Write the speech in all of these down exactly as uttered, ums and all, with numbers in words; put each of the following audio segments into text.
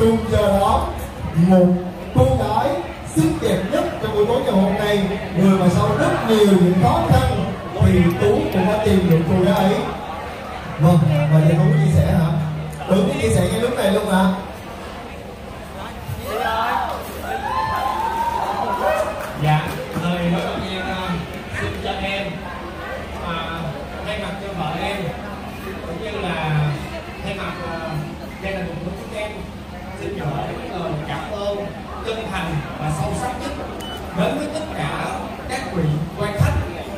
cùng chờ đón một cô gái xinh đẹp nhất trong buổi tối ngày hôm nay, người mà sau rất nhiều những khó khăn thì Tú cũng đã tìm được cô gái ấy. Vâng, và giờ Tú chia sẻ hả? Tú có chia sẻ ngay lúc này luôn hả? Dạ, lời nói đầu tiên xin cho em à, thay mặt cho vợ em cũng như là thay mặt uh, gia đình của chúng em xin gửi những lời cảm ơn chân thành và sâu sắc nhất đến với tất cả các vị quan khách.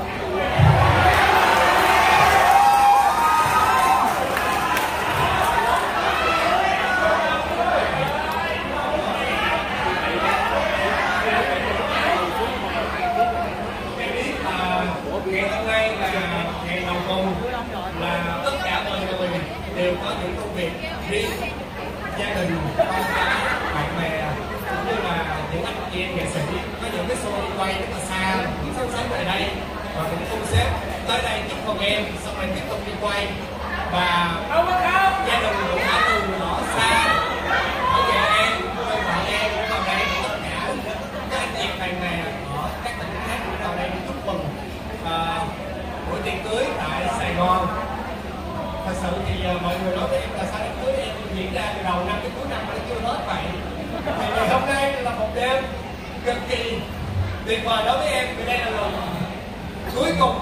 Ngày hôm nay là ngày đầu tuần, là tất cả mọi người đều có những công việc riêng, gia đình, con cái, bạn bè cũng như là những anh chị em nghệ sĩ có những cái show đi quay rất là xa, sắp sắp về đây và cũng thu xếp tới đây chúc mừng em, xong rồi tiếp tục đi quay và gia đình cũng đã từ ở xa ở nhà em, quê vợ em cũng vào đây, tất cả các anh chị bạn bè ở các tỉnh khác cũng vào đây chúc mừng À, buổi tiệc cưới tại Sài Gòn. Thật sự thì uh, mọi người nói với em là sao đám cưới em diễn ra từ đầu năm đến cuối năm mà nó chưa hết vậy. Thì ngày hôm nay là một đêm cực kỳ tuyệt vời đối với em, vì đây là lần cuối cùng.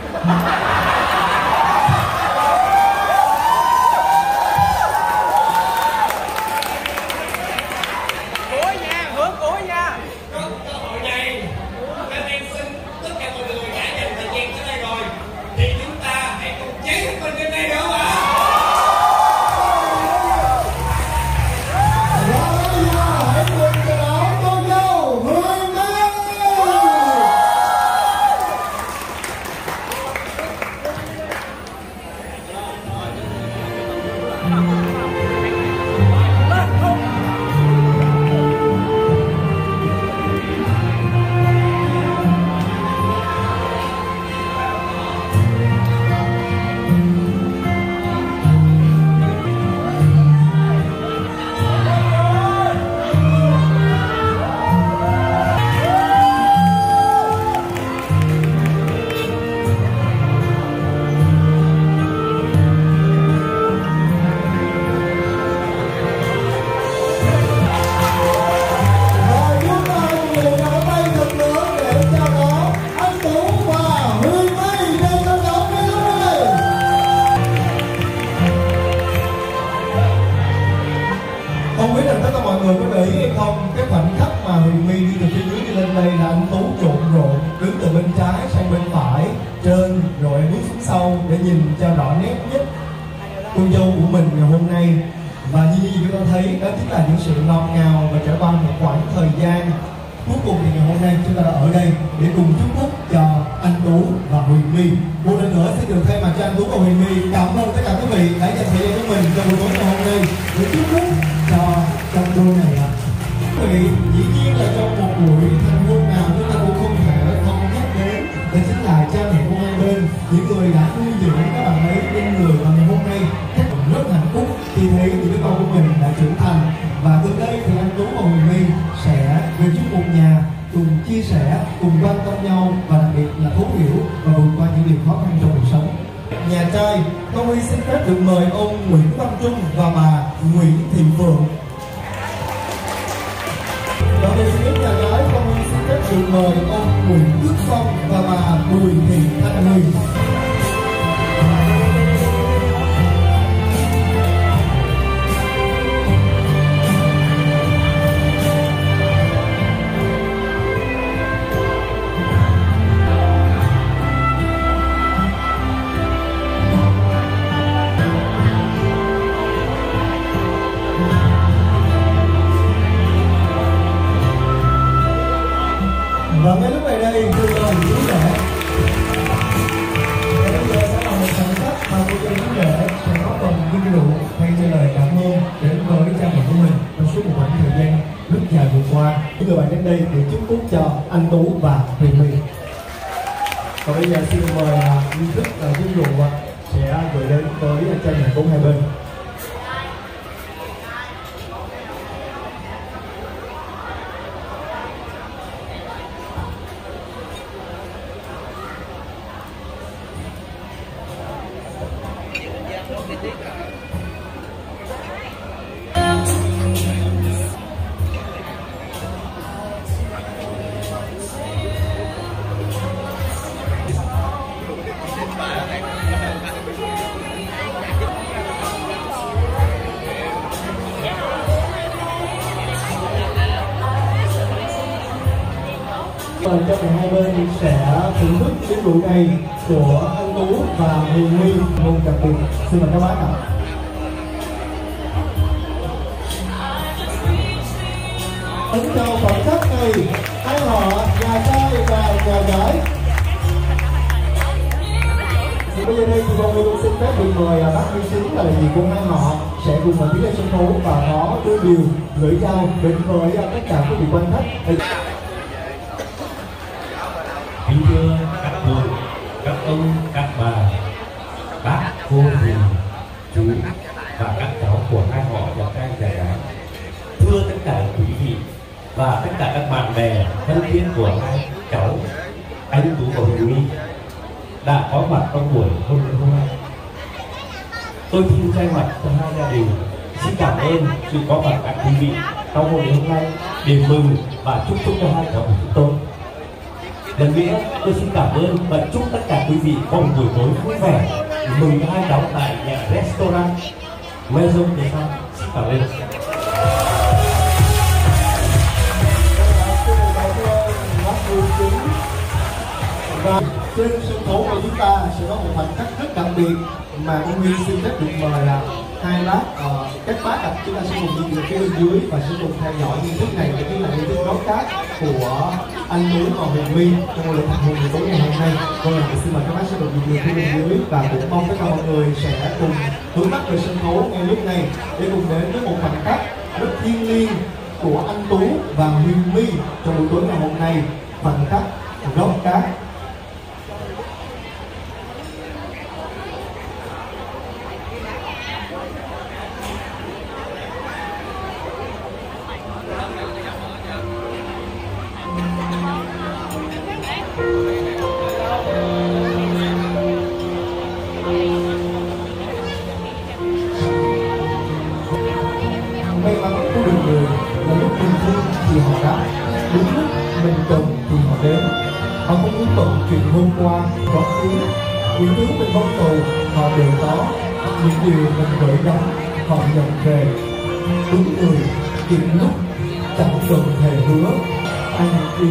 Của nha, hướng của nha. Có cơ hội này nên em xin tất cả mọi người đã dành thời gian tới đây rồi thì chúng ta hãy cùng cháy hết mình đêm nay được không ạ? Hãy cùng chào đón cô dâu Huyền My. Không biết rằng tất cả mọi người có để ý hay không, cái khoảnh khắc mà Huyền My đi từ phía dưới đi lên đây là anh Tú trộn rộn đứng từ bên trái sang bên phải trên rồi bước xuống sau để nhìn cho rõ nét nhất cô dâu của mình ngày hôm nay. Và như như chúng ta thấy đó chính là những sự ngọt ngào và trải qua một khoảng thời gian. Cuối cùng thì ngày hôm nay chúng ta đã ở đây để cùng chúc phúc cho anh Tú và Huyền My. Một lần nữa xin được thay mặt cho anh Tú và Huyền My cảm ơn tất cả quý vị đã dành thời gian của mình trong buổi tối ngày hôm nay để chúc phúc cho trong đôi này ạ. Quý vị, dĩ nhiên là trong một buổi thành hôn nào chúng ta cũng không thể không nhắc đến, đó chính là cha mẹ của hai bên, những người đã nuôi dưỡng các bạn ấy nên người mà ngày hôm nay chắc rất hạnh phúc khi thấy những đứa con của mình đã trưởng thành. Và từ đây thì anh Tú và Huyền My sẽ về chung một nhà, cùng chia sẻ, cùng quan tâm nhau và đặc biệt là thấu hiểu và vượt qua những điều khó khăn trong cuộc sống. Nhà trai, Công Huy xin phép được mời ông Nguyễn Văn Trung và bà Nguyễn Thị Phượng. Và về phía nhà gái, Công Huy xin phép được mời ông Nguyễn Đức Phong và bà Bùi Thị Thanh Huyền. Và ngay lúc này đây, cô dâu vui vẻ. Và bây giờ sẽ là một khoảnh khắc mà cô dâu vui vẻ sẽ có phần dung rượu thay cho lời cảm ơn đến với cha mẹ của mình trong suốt một khoảng thời gian rất dài vừa qua. Những người bạn đến đây để chúc phúc cho anh Tú và Huyền My. Và bây giờ xin mời nghi thức dung rượu sẽ gửi đến tới cha mẹ của hai bên. Mời cho cả hai bên sẽ thưởng thức tiết mục này của anh Tú và Huyền My môn đặc biệt. Xin mời các bác ạ. Ấn chào khoảnh khắc này hai họ nhà trai và nhà gái. Thì bây giờ đây thì con luôn xin phép được mời bác Huy Chính là đại diện của hai họ sẽ cùng tiến lên sân khấu và có đôi điều gửi giao đến với tất cả quý vị quan khách. Kính thưa các cô, các ông, các bà, bác, cô, dì, chú và các cháu của hai họ nhà trai nhà gái. Thưa tất cả quý vị và tất cả các bạn bè thân thiết của hai cháu anh Tú và Huyền My đã có mặt trong buổi hôn lễ hôm nay. Tôi xin thay mặt cho hai gia đình xin cảm ơn sự có mặt các quý vị trong hôn lễ hôm nay để mừng và chúc phúc cho hai cháu của chúng tôi. Lần nữa tôi xin cảm ơn và chúc tất cả quý vị có một buổi tối vui vẻ mừng hai cháu tại nhà restaurant Maison de Sang. Xin cảm ơn. Và trên sân khấu của chúng ta sẽ có một khoảnh khắc rất đặc biệt mà công viên xin phép được mời là hai bác uh, các bác ạ, chúng ta sẽ cùng đi về phía bên dưới và sẽ cùng theo dõi nghi thức này, cũng là nghi thức đón cát của anh Tú và Huyền My trong buổi lễ thành hôn buổi tối ngày hôm nay. Vâng, là xin mời các bác sẽ cùng đi về phía bên dưới và cũng mong tất cả mọi người sẽ cùng hướng mắt về sân khấu ngay lúc này để cùng đến với một khoảnh khắc rất thiêng liêng của anh Tú và Huyền My trong buổi tối ngày hôm nay, khoảnh khắc đón cát. May mắn có được người là lúc mình thương thì họ đã, đúng lúc mình cần thì họ đến. Họ không muốn tận chuyện hôm qua quá khứ, những thứ mình mong cầu họ đều có, những điều mình gửi gắm họ nhận về. Đúng người kịp lúc chẳng cần thề hứa anh đi.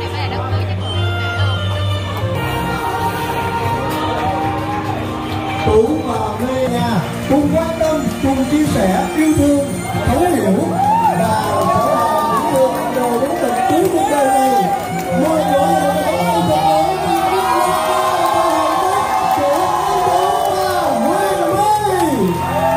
Tú và Mê nhà cùng quan tâm, cùng chia sẻ, yêu thương, thấu hiểu và trở thành những người anh đồ đến tận cuối cuộc đời này. Mọi người hãy thật lớn của anh Tú và Huyền My.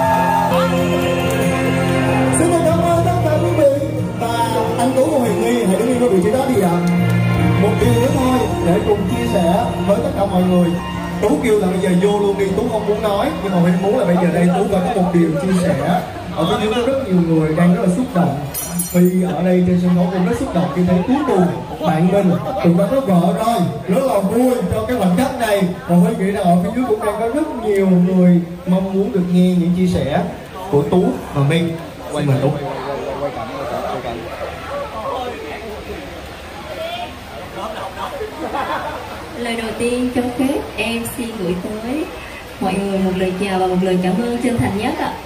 Xin được cảm ơn tất cả quý vị và anh Tú và Huyền My hãy đứng yên ở vị trí đó đi ạ. Một điều nữa thôi để cùng chia sẻ với tất cả mọi người. Tú kêu là bây giờ vô luôn đi, Tú không muốn nói, nhưng mà mình muốn là bây giờ đây Tú phải có một điều chia sẻ. Ở phía dưới có rất nhiều người đang rất là xúc động, vì ở đây trên sân khấu cũng rất xúc động khi thấy cuối cùng bạn mình cũng đã có vợ rồi, rất là vui cho cái khoảnh khắc này. Và Huy nghĩ rằng ở phía dưới cũng đang có rất nhiều người mong muốn được nghe những chia sẻ của Tú và Minh. Xin mời Tú. Lời đầu tiên cho phép em xin gửi tới mọi người một lời chào và một lời cảm ơn chân thành nhất ạ.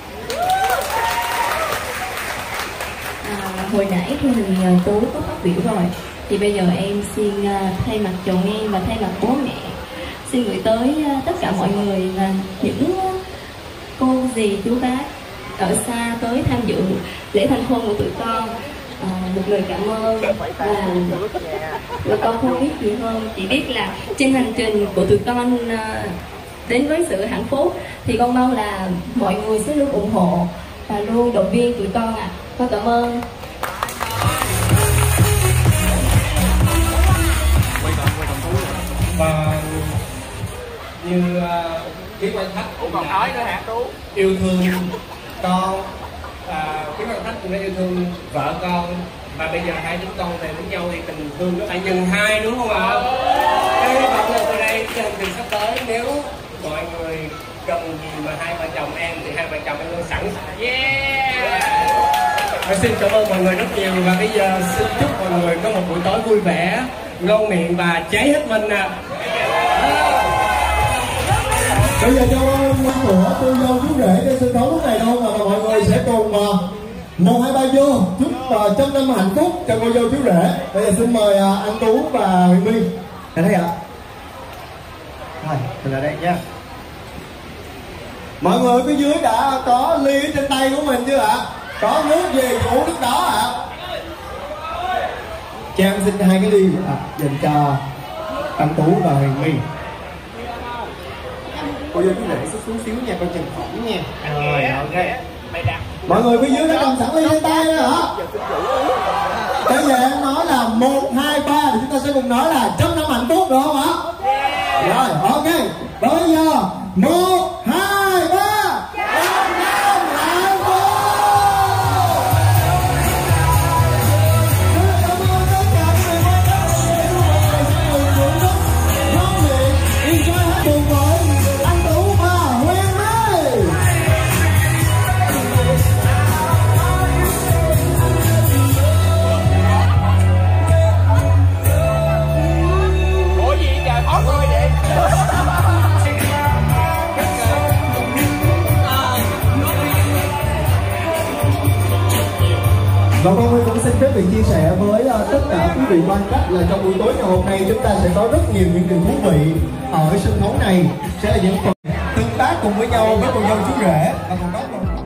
À, hồi nãy thì Tú có phát biểu rồi, thì bây giờ em xin thay mặt chồng em và thay mặt bố mẹ xin gửi tới tất cả mọi người là những cô dì chú bác ở xa tới tham dự lễ thành hôn của tụi con. À, một lời cảm ơn và, và con không biết gì hơn, chỉ biết là trên hành trình của tụi con uh, đến với sự hạnh phúc thì con mong là mọi người sẽ luôn ủng hộ và luôn động viên tụi con ạ. À. Con cảm ơn. Và như quý uh, quan khách cũng còn nói nữa hả Tú, yêu thương con, à, quý quan khách cũng đã yêu thương vợ con, và bây giờ hai chúng con về với nhau thì tình thương nó phải nhân hai, đúng không ạ? Hy vọng là từ đây trên hành trình sắp tới, nếu mọi người cần gì mà hai vợ chồng em thì hai vợ chồng em luôn sẵn sàng. Yeah. Và xin cảm ơn mọi người rất nhiều và bây giờ xin chúc mọi người có một buổi tối vui vẻ, ngon miệng và cháy hết mình nè. Bây giờ cho quan của cô dâu chú rể trên sân khấu lúc này đâu mà mọi người sẽ cùng uh, một hai ba vô chúc uh, trăm năm hạnh phúc cho cô dâu chú rể. Bây giờ xin mời uh, anh Tú và Huyền My. Anh thấy ạ? Rồi, mình lại đây nha. Mọi người phía dưới đã có ly trên tay của mình chưa ạ? Có nước gì uống nước đó ạ? Cho em xin hai cái ly à, dành cho anh Tú và Huyền My. Cô dâu chú rể xuống xuống xíu nha, con chừng khổng nha. Rồi, ok. Mọi người phía dưới đã cầm sẵn ly trên tay đó hả? Bây giờ em nói là một, hai, ba thì chúng ta sẽ cùng nói là trăm năm hạnh phúc được không ạ? Rồi, ok. Bây giờ một, hai, ba. Trăm năm hạnh phúc. Cảm ơn tất cả các người quan tâm sẽ luôn mọi người sẽ cùng thưởng thức ngon miệng enjoy hát cùng với anh Tú và Huyền My. Ủa gì trời khó coi vậy? Và con Huy cũng xin phép được chia sẻ với uh, tất cả quý vị quan khách là trong buổi tối ngày hôm nay chúng ta sẽ có rất nhiều những điều thú vị ở sân khấu này, sẽ là những phần tương tác cùng với nhau với cô dâu chú rể và còn đó còn